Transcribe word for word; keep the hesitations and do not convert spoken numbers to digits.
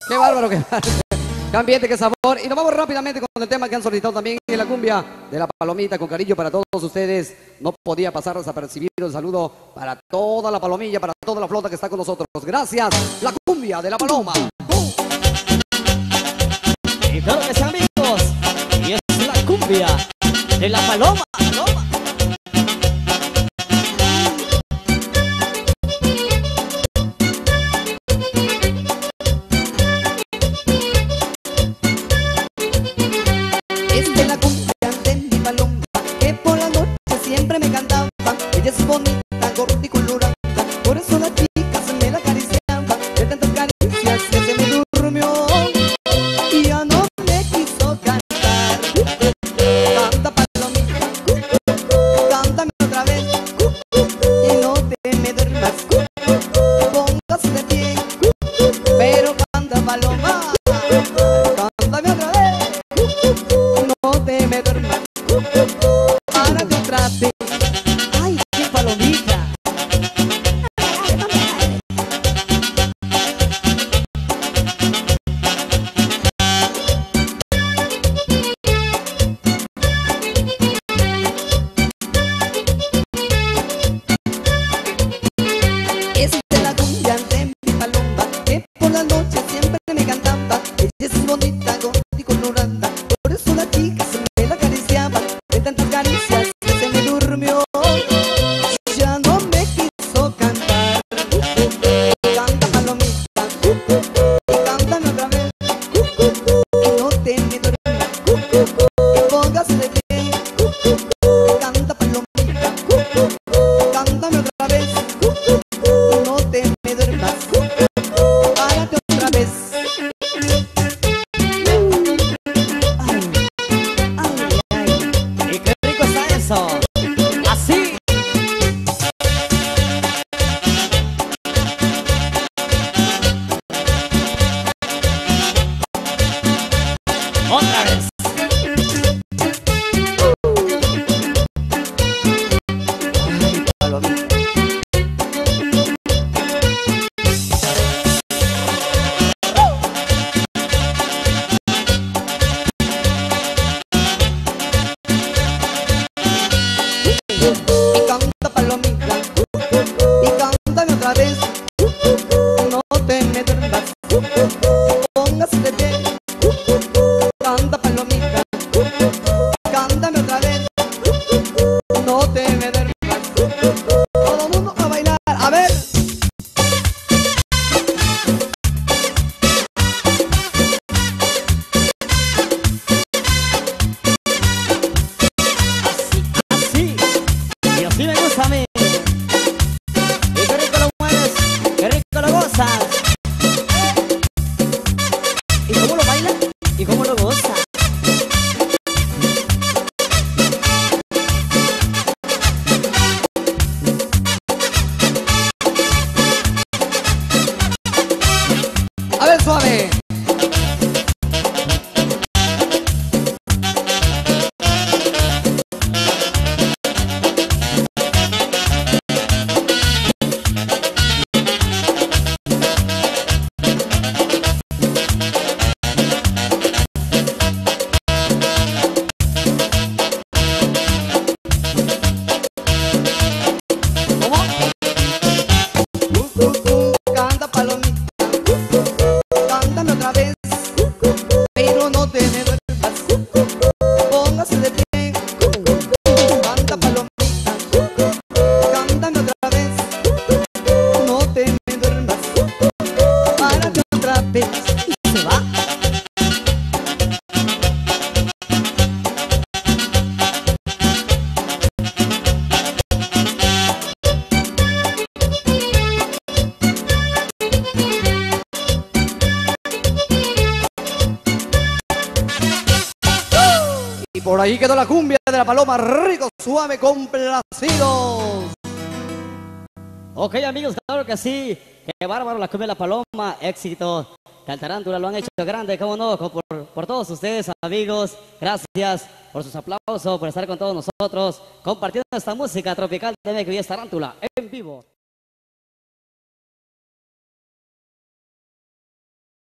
Qué bárbaro, qué bárbaro. Qué ambiente, qué sabor. Y nos vamos rápidamente con el tema que han solicitado también en la cumbia de la palomita, con cariño para todos ustedes. No podía pasar desapercibido el saludo para toda la palomilla, para toda la flota que está con nosotros. Gracias, la cumbia de la paloma. ¡Uh! Y claro que sí, amigos, y es la cumbia de la paloma, paloma. Es de la cumbia de mi paloma, que por la noche siempre me cantaba. Ella es bonita, gorda y colorada, por eso las chicas me la acariciaban. De tantas caricias que se me durmió y ya no me quiso cantar. Canta palomita, cántame otra vez, y no te me duermas, póngase de pie, pero canta paloma, cántame otra vez, no te me duermas, párate otra vez. Ay, qué palomita. Es de la cumbia de mi paloma, que por la noche siempre me cantaba. Ella es bonita, gorda y colorada, por eso las chicas me la acariciaban. De tantas caricias que se me durmió, ya no me quiso cantar. Canta palomita, y cántame otra vez, y no te me duermas, y póngase de pie. Canta palomita, cántame otra vez, no te me duermas, párate otra vez. Ay, ay, ay. Y qué rico está eso. Así. Otra vez. Ay, palomita. Y canta palomita, y cántame otra vez, no te me duermas, póngase de pie. Canta palomita, cántame otra vez, no te me duermas. Todo el mundo a bailar, a ver. Así, y así me gusta a mí. Y qué rico lo mueves, qué rico lo gozas. ¿Y cómo lo bailas? ¿Y cómo lo gozas? A ver, suave. Canta palomita, cántame otra vez, pero no te me duermas, póngase de pie. Canta palomita, cántame otra vez, no te me duermas, párate otra vez. Y se va. Y por ahí quedó la cumbia de la paloma, rico, suave, complacidos. Ok, amigos, claro que sí. Qué bárbaro la cumbia de la paloma, éxito. La tarántula lo han hecho grande, cómo no, por, por todos ustedes, amigos. Gracias por sus aplausos, por estar con todos nosotros, compartiendo esta música tropical de M Q y es Tarántula en vivo.